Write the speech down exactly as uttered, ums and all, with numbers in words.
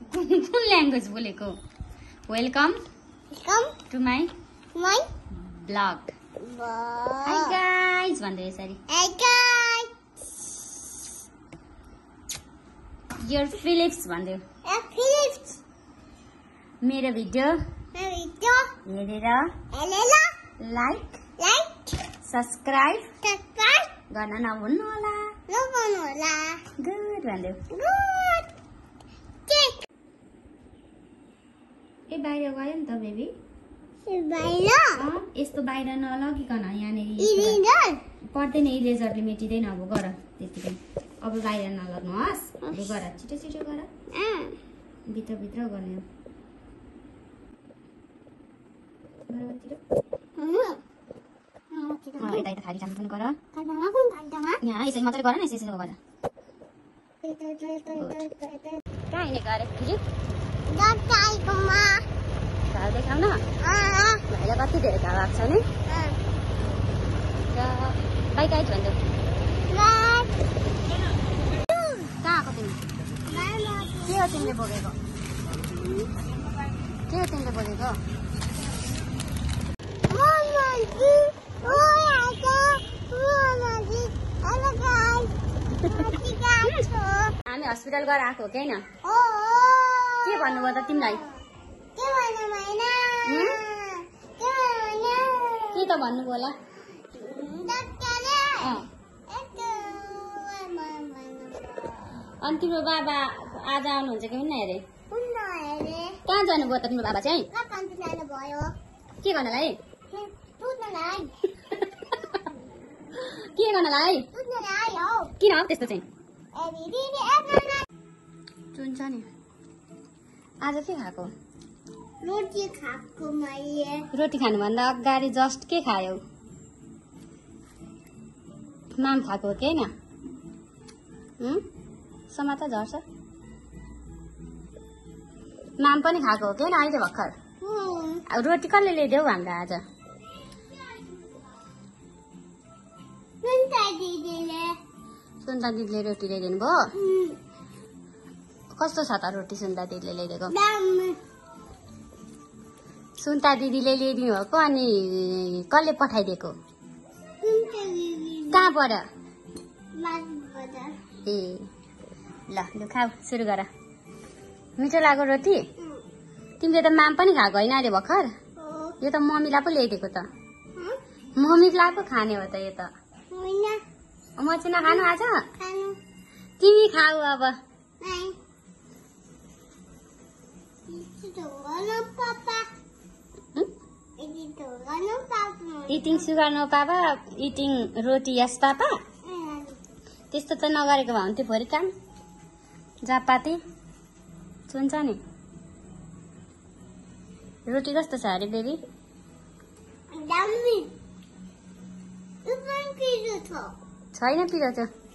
कुन ल्याङ्ग्वेज बोलेको? Welcome welcome to my my blog. Hi guys भन्दै यसरी। हाई गाइस योर फिलिप्स भन्दै। ए फिलिप्स मेरो भिडियो मेरो भिडियो हेरेर हेरेर लाइक लाइक सब्स्क्राइब सब्स्क्राइब गर्न नभुल्नु होला। नभुल्नु होला। गुड भन्दै। गुड टेक ए बाहिर गयो नि त बेबी। बाहिर अँ यस्तो बाहिर नलगिकन यहाँनिर इरेजर पर्दैन, इरेजरले मेटिँदैन। अब गर त्यतिकै, अब बाहिर नलग्नुहोस्। अब गर छिटो छिटो गर, भित्र भित्र गर्ने हो। यता यता खाली राख्नु गर। यहाँ यसरी मात्रै गर न, यसरी यसरी गर। कहाँ हिँडेको अरे दिदी? घाउ देखाउ न। भाइलाई कति धेरै घाउ आएको छ नि। र बाइक आइज भन्दै कहाँ आएको तिमी? के हो तिमीले बोकेको? के हो तिमीले बोकेको? हामी हस्पिटल गएर आएको हो कि होइन? के भन्नुभयो त तिमीलाई? के त भन्नुभयो होला? अनि तिम्रो बाबा आज आउनुहुन्छ कि हुन्न हेरे? कहाँ जानुभयो त तिम्रो बाबा चाहिँ? के गर्नलाई? के गर्नलाई? किन हो त्यस्तो चाहिँ? चुन्छ नि। आज के खाएको? रोटी खाएको मैले। रोटी खानुभन्दा अगाडि जस्ट के खायौ? माम खाएको हो कि होइन? समाता झर्छ। माम पनि खाएको हो कि होइन अहिले भर्खर? अब रोटी कसले ल्याइदेऊ हामीलाई आज? सुन्ता दिदीले रोटी ल्याइदिनु भयो? कस्तो छ त रोटी सुन्ता दिदीले ल्याइदिएको? सुन्ता दिदीले ल्याइदिनु भएको अनि कसले पठाइदिएको? कहाँबाट? ए ल लु खाऊ, सुरु गर। मिठो लाग्यो रोटी? तिमीले त माम पनि खाएको होइन अहिले भर्खर? यो त मम्मीलाई पो ल्याइदिएको त। मम्मीलाई पो खाने हो त यो त। म चाहिँ नखानु आज? तिमी खाऊ अब। Eating sugar no papa, eating roti yes papa. त्यस्तो त नगरेको भए हुन्थ्यो भोलि काम। जापाती चुन्छ नि। रोटी कस्तो छ अरे बेबी? छैन पिरो छ।